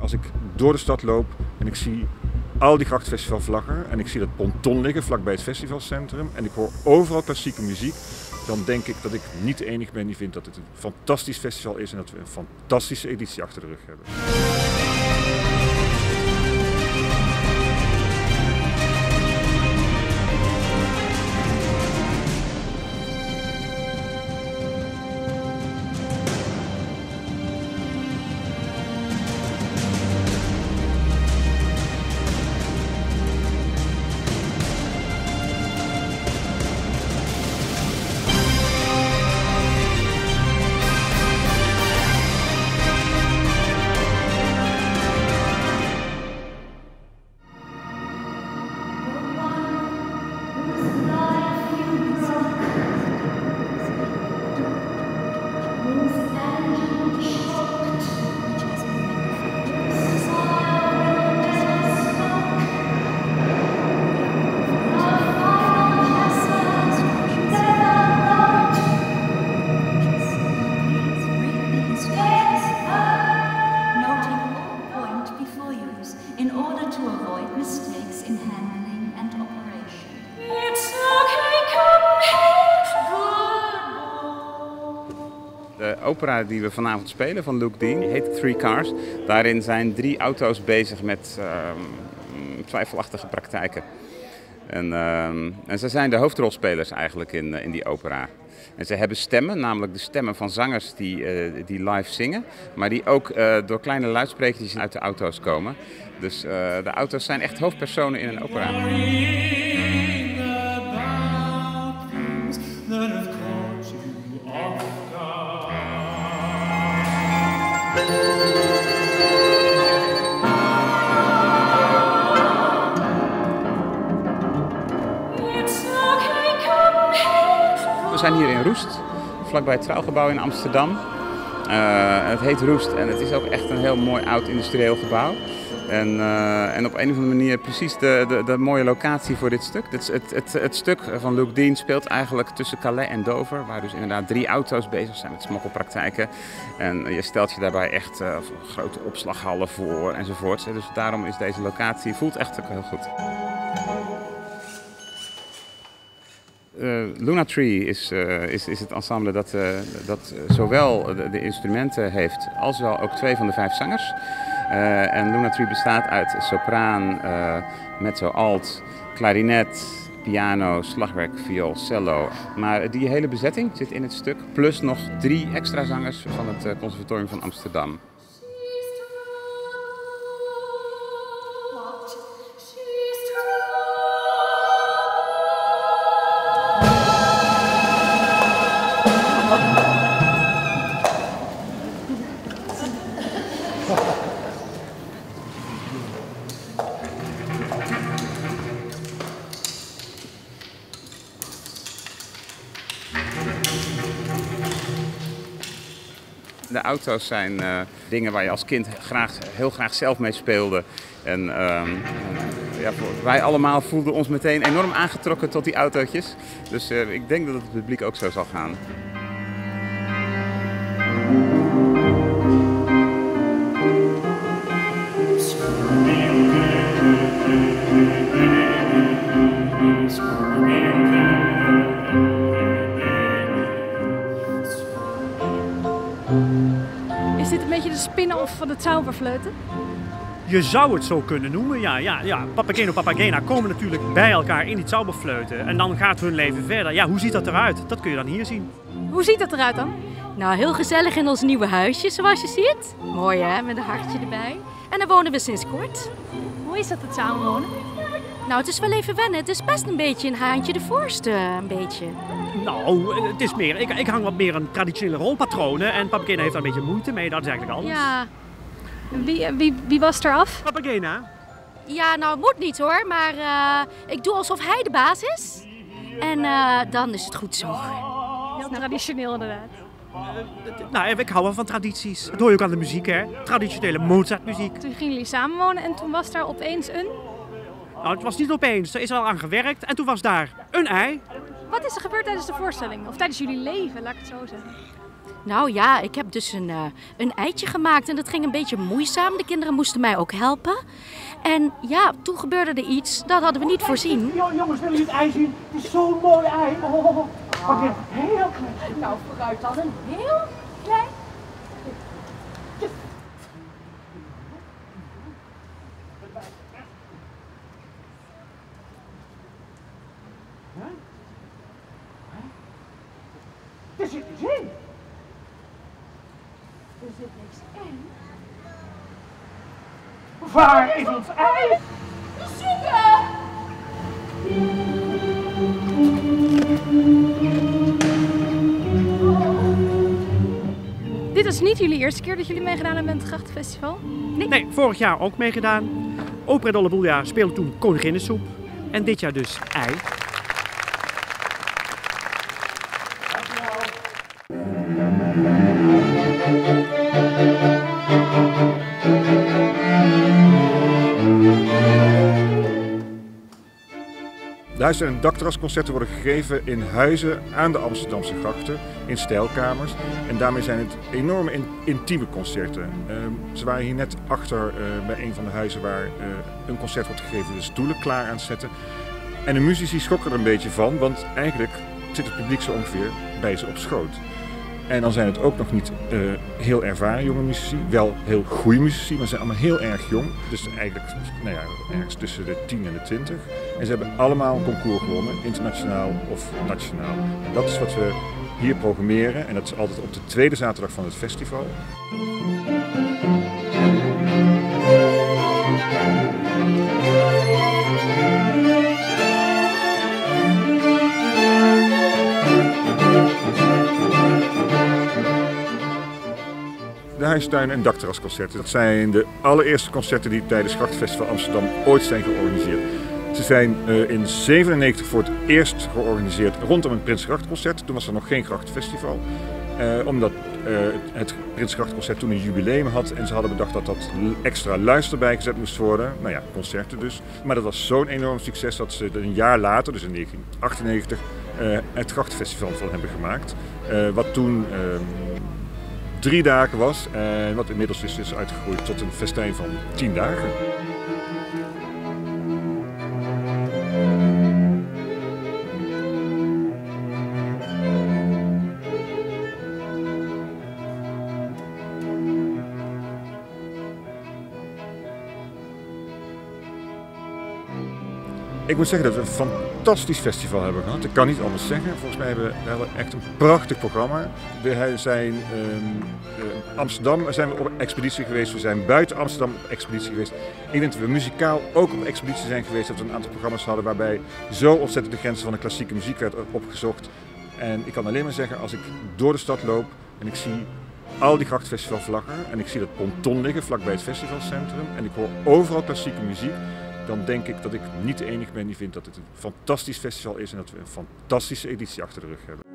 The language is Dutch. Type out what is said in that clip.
als ik door de stad loop en ik zie al die Grachtfestivalvlaggen en ik zie dat ponton liggen vlakbij het festivalcentrum en ik hoor overal klassieke muziek, dan denk ik dat ik niet de enige ben die vindt dat het een fantastisch festival is en dat we een fantastische editie achter de rug hebben. In order to avoid mistakes in handling and operation. It's De opera die we vanavond spelen van Luke Dean heet Three Cars. Daarin zijn 3 auto's bezig met twijfelachtige praktijken. En ze zijn de hoofdrolspelers eigenlijk in die opera. En ze hebben stemmen, namelijk de stemmen van zangers die live zingen, maar die ook door kleine luidsprekers uit de auto's komen. Dus de auto's zijn echt hoofdpersonen in een opera. We zijn hier in Roest, vlakbij het Trouwgebouw in Amsterdam. Het heet Roest en het is ook echt een heel mooi oud industrieel gebouw. En op een of andere manier precies de mooie locatie voor dit stuk. Het stuk van Luke Dean speelt eigenlijk tussen Calais en Dover, waar dus inderdaad 3 auto's bezig zijn met smokkelpraktijken. En je stelt je daarbij echt grote opslaghallen voor enzovoorts. Dus daarom is deze locatie, voelt echt ook heel goed. Luna Tree is het ensemble dat zowel de instrumenten heeft als wel ook 2 van de 5 zangers. En Luna Tree bestaat uit sopraan, mezzo-alt, klarinet, piano, slagwerk, viool, cello. Maar die hele bezetting zit in het stuk, plus nog 3 extra zangers van het Conservatorium van Amsterdam. De auto's zijn dingen waar je als kind heel graag zelf mee speelde. En wij allemaal voelden ons meteen enorm aangetrokken tot die autootjes. Dus ik denk dat het publiek ook zo zal gaan. Is dit een beetje de spin-off van de Zauberflöte? Je zou het zo kunnen noemen, ja. Papageno en Papagena komen natuurlijk bij elkaar in die Zauberflöte. En dan gaat hun leven verder. Ja, hoe ziet dat eruit? Dat kun je dan hier zien. Hoe ziet dat eruit dan? Nou, heel gezellig in ons nieuwe huisje, zoals je ziet. Mooi hè, met een hartje erbij. En daar wonen we sinds kort. Hoe is dat het samenwonen? Nou, het is wel even wennen. Het is best een beetje een haantje de voorste, een beetje. Nou, het is meer. Ik hang wat meer aan traditionele rolpatronen en Papagena heeft daar een beetje moeite mee. Dat is eigenlijk alles. Ja. Wie was er af? Papagena? Ja, nou, het moet niet hoor, maar ik doe alsof hij de baas is. En dan is het goed zo. Heel traditioneel inderdaad. Nou, ik hou wel van tradities. Dat hoor je ook aan de muziek, hè? Traditionele Mozart-muziek. Toen gingen jullie samenwonen en toen was daar opeens een... Nou, het was niet opeens. Er is al aan gewerkt en toen was daar een ei. Wat is er gebeurd tijdens de voorstelling? Of tijdens jullie leven, laat ik het zo zeggen? Nou ja, ik heb dus een eitje gemaakt en dat ging een beetje moeizaam. De kinderen moesten mij ook helpen. En ja, toen gebeurde er iets, dat hadden we niet voorzien. Jongens, willen jullie het ei zien? Het is zo'n mooi ei. Oh, pak je heel klein. Nou, vooruit dan een heel klein. Er zit niks in. Er zit niks in. Waar is ons ei? Zoeken! Dit is niet jullie eerste keer dat jullie meegedaan hebben met het Grachtenfestival? Nee, vorig jaar ook meegedaan. Opera Dolle speelde toen koninginnensoep. En dit jaar dus ei. De huis- en dakterrasconcerten worden gegeven in huizen aan de Amsterdamse grachten, in stijlkamers. En daarmee zijn het enorme intieme concerten. Ze waren hier net achter bij een van de huizen waar een concert wordt gegeven, de stoelen klaar aan het zetten. En de muzici schrokken er een beetje van, want eigenlijk zit het publiek zo ongeveer bij ze op schoot. En dan zijn het ook nog niet heel ervaren jonge muzici, wel heel goede muzici, maar ze zijn allemaal heel erg jong. Dus eigenlijk ergens tussen de 10 en de 20. En ze hebben allemaal een concours gewonnen, internationaal of nationaal. En dat is wat we hier programmeren en dat is altijd op de tweede zaterdag van het festival. De huistuin- en dakterrasconcerten. Dat zijn de allereerste concerten die tijdens Grachtenfestival Amsterdam ooit zijn georganiseerd. Ze zijn in 1997 voor het eerst georganiseerd rondom het Prinsgrachtconcert. Toen was er nog geen Grachtenfestival. Omdat het Prinsgrachtconcert toen een jubileum had en ze hadden bedacht dat dat extra luister bijgezet moest worden. Nou ja, concerten dus. Maar dat was zo'n enorm succes dat ze er een jaar later, dus in 1998, het Grachtenfestival van hebben gemaakt. Wat toen 3 dagen was en wat inmiddels is uitgegroeid tot een festijn van 10 dagen. Ik moet zeggen dat we een fantastisch festival hebben gehad. Ik kan niet anders zeggen. Volgens mij hebben we echt een prachtig programma. We zijn Amsterdam zijn we op expeditie geweest. We zijn buiten Amsterdam op expeditie geweest. Ik denk dat we muzikaal ook op expeditie zijn geweest. Dat we een aantal programma's hadden waarbij zo ontzettend de grenzen van de klassieke muziek werd opgezocht. En ik kan alleen maar zeggen, als ik door de stad loop en ik zie al die Grachtenfestivalvlaggen en ik zie dat ponton liggen vlakbij het festivalcentrum en ik hoor overal klassieke muziek, dan denk ik dat ik niet de enige ben die vindt dat het een fantastisch festival is en dat we een fantastische editie achter de rug hebben.